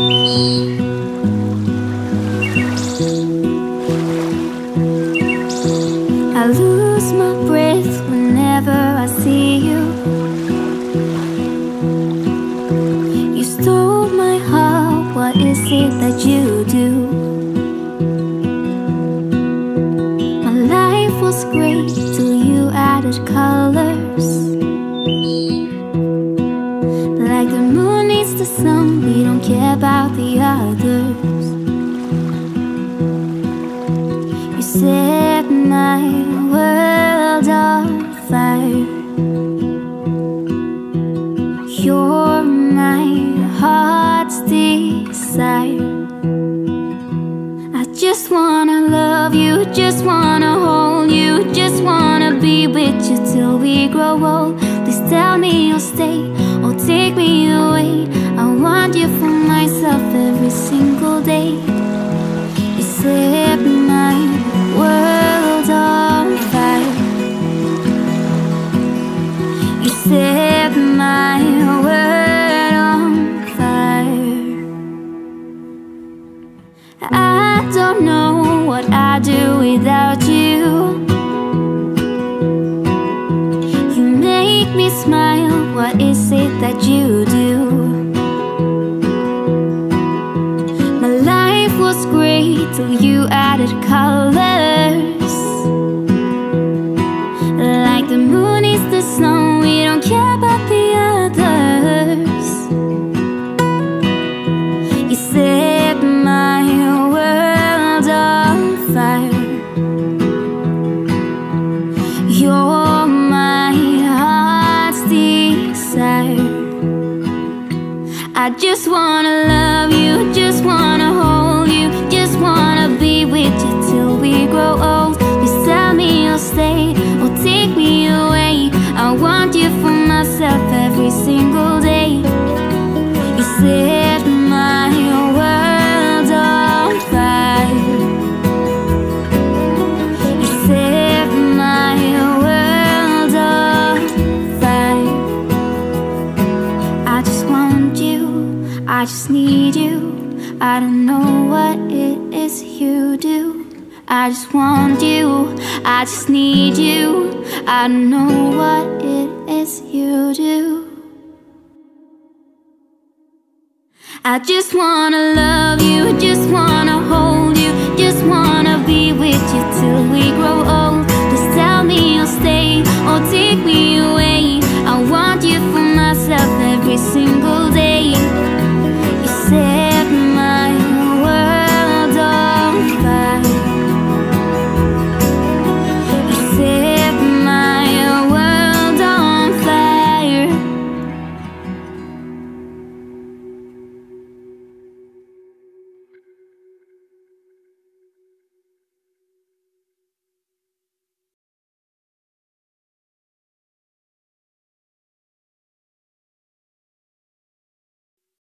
I lose my breath whenever I see you. You stole my heart, what is it that you do? My life was great till you added colors. Like the moon needs the sun, we don't care about the others. You set my world on fire. You're my heart's desire. I just wanna love you, just wanna hold you, just wanna be with you till we grow old. Please tell me you'll stay or take me away. I want you for myself every single day. You set my world on fire. You set my world on fire. I don't know what I'd do without you. You make me smile, what is it that you do? My life was great till you added colors. Like the moon is the snow, we don't care about the others. You set my world on fire. You're my heart's desire. I just wanna love you, just wanna hold you, just wanna be with you till we grow old. Please tell me you'll stay or take me away. I want you for myself every single day. You set my world on fire. You set my world on fire. I just want you, I just need you. I don't know what it is you do. I just want you, I just need you. I don't know what it is you do. I just wanna love you, just wanna hold you, just wanna be with you till we grow old. Just tell me you'll stay or take